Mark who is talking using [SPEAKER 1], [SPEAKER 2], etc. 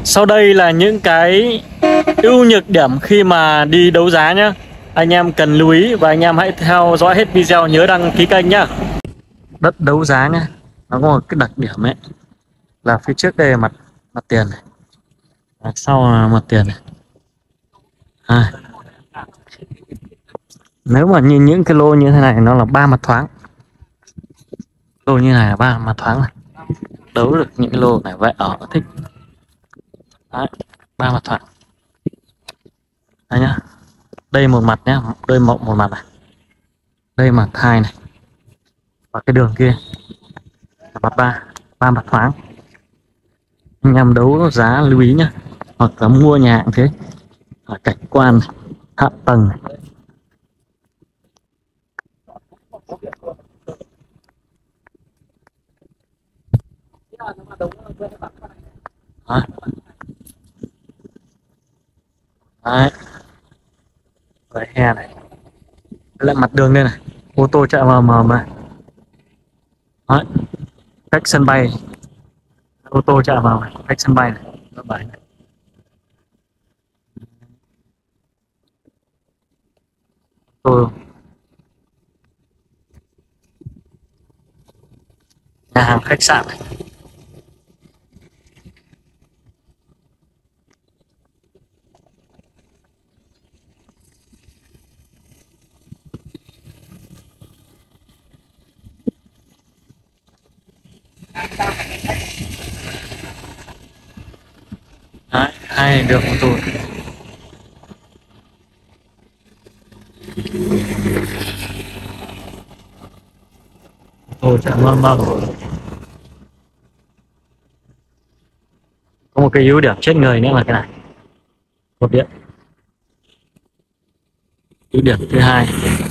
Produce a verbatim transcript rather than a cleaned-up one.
[SPEAKER 1] Sau đây là những cái ưu nhược điểm khi mà đi đấu giá nhé. Anh em cần lưu ý và anh em hãy theo dõi hết video, nhớ đăng ký kênh nhá. Đất đấu giá nhé, nó có một cái đặc điểm ấy là phía trước đây là mặt mặt tiền này, à, sau là mặt tiền này. À, nếu mà nhìn những cái lô như thế này nó là ba mặt thoáng. Lô như này là ba mặt thoáng này. Đấu được những cái lô này vậy ở thích. Đấy, ba mặt thoáng. Đây nhá. Đây một mặt nhá, đây một một mặt này. Đây mặt hai này. Và cái đường kia là mặt ba, ba mặt thoáng. Anh em đấu giá lưu ý nhá. Hoặc là mua nhà cũng thế. Ở cảnh quan này, hạ tầng này. Đấy. Đấy. Rồi hè này. Lại mặt đường đây này, ô tô chạy vào mà mà. Đấy. Cách sân bay, ô tô chạy vào này, cách sân bay này, nó bảy này. Ô, nhà hàng khách sạn này. Đấy, hai đường ô tô. Ô chạy mơ mơ. Có một cái ưu điểm chết người nữa là cái này, cột điện. Ưu điểm thứ hai